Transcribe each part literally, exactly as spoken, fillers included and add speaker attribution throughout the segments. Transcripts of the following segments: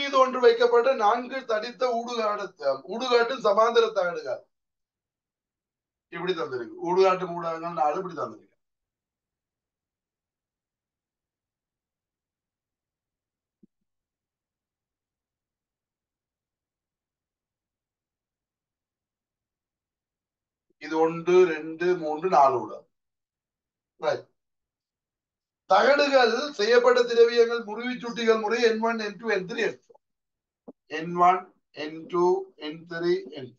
Speaker 1: மீது ஒன்று வைக்கப்பட்ட நான்கு தடித்த ஊடுகாடு ஊடுகாட்டின் சமாந்தர தகடுகள் இப்படி தந்திருக்கு. ஊடுகாட்டு ஊடகங்கள் நாலு இப்படி தந்திருக்கு. இது ஒன்று ரெண்டு மூன்று நாலு ஊடகம். தகடுகள் செய்யப்பட்ட திரவியங்கள் முறிவு சுட்டிகள் முறை N one N two N three N four N one N two N three N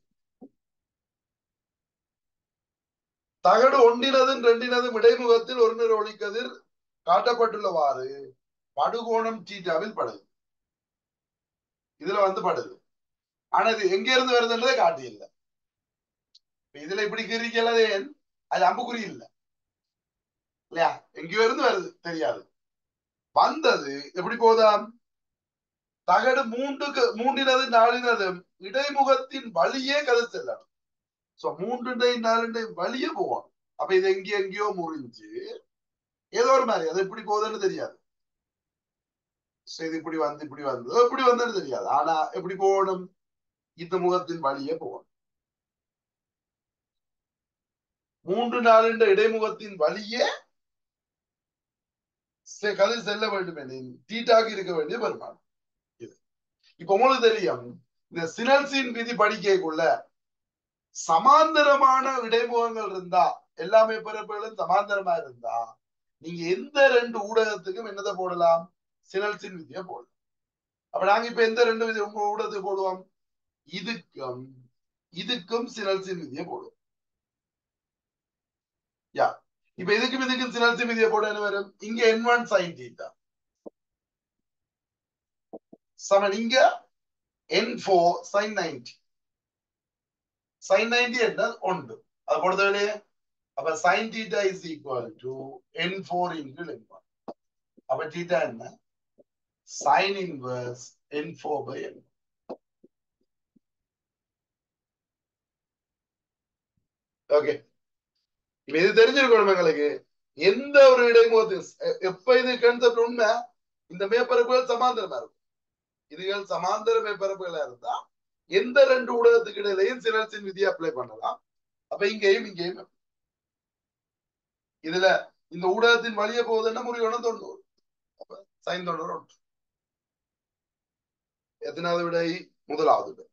Speaker 1: தகடு ஒன்றினதும் இரண்டினதும் இடைமுகத்தில் ஒரு நிற ஒளிக்கதிர் காட்டப்பட்டுள்ளவாறு படுகோணம் தீட்டாவில் படுது. இதுல வந்து படுது. ஆனா இது எங்க இருந்து வருதுன்றதை காட்டியில்லை. இதுல இப்படி கிரிக்கலதே அது அம்புக்குறி இல்லை இல்லையா? எங்கேயோ இருந்து வருது தெரியாது. வந்தது எப்படி போதாம்? தகடு மூன்றுக்கு மூன்றினது நாலினதும் இடைமுகத்தின் வழியே கதிர் செல்லணும். சோ மூன்று நாலு வழியே போகணும். அப்ப இது எங்கேயோ எங்கேயோ முறிஞ்சு ஏதோ ஒரு மாதிரி அது எப்படி போகுதுன்னு தெரியாது. இது இப்படி வந்து இப்படி வந்து எப்படி வந்தது தெரியாது. ஆனா எப்படி போகணும்? இந்த முகத்தின் வழியே போகணும். மூன்று நாலு இடைமுகத்தின் வழியே கதிர் செல்ல வேண்டும் எனில் தீட்டாக இருக்க வேண்டிய பெருமானம் இது. இப்ப உங்களுக்கு தெரியும், இந்த சினல்சின் விதி படிக்கைக்குள்ள சமாந்தரமான இடைமுகங்கள் இருந்தா, எல்லாமே பிறப்புகளும் சமாந்தரமா இருந்தா, நீங்க எந்த ரெண்டு ஊடகத்துக்கும் என்னதை போடலாம்? சினல்சின் விதியை போடலாம். அப்ப நாங்க இப்ப எந்த ரெண்டு விதி உங்க ஊடகத்துக்கு போடுவோம்? இதுக்கும் இதுக்கும் சினல்சின் விதியை போடுவோம். யா இப்ப இதுக்கும் இதுக்கும் சினல்சின் விதியை போட என்ன வரும்? இங்க என் ஒன் சைன் தீட்டா சமன் இங்க N four sine ninety. Sine ninety என்ன ஒன்று அது போடுறதே. அப்ப sine theta is equal to N four into N one. அப்ப தீட்டா என்ன? sin inverse n four by n. Okay, இது தெரிஞ்சிருக்கணும் எங்களுக்கு. எந்த ஒரு இடைமுகத்து எப்ப இது கான்செப்ட் உண்மை, இந்த மேற்பரப்புகள் சமாந்தரமா இருக்கும். இதுகள் சமாந்தர மேற்பரப்புகளா இருந்தா எந்த ரெண்டு ஊடகத்துக்கு இடையிலையும் சினல்சின் விதியை அப்ளை பண்ணலாம். அப்ப இங்கேயும் இங்கேயும் இதுல இந்த ஊடகத்தின் வழியே போகுதுன்னா முறியோட தொண்ணூறு. அப்ப சைன் தொண்ணூறு ஒன்று. எத்தனாவது விடை? முதலாவது விடை.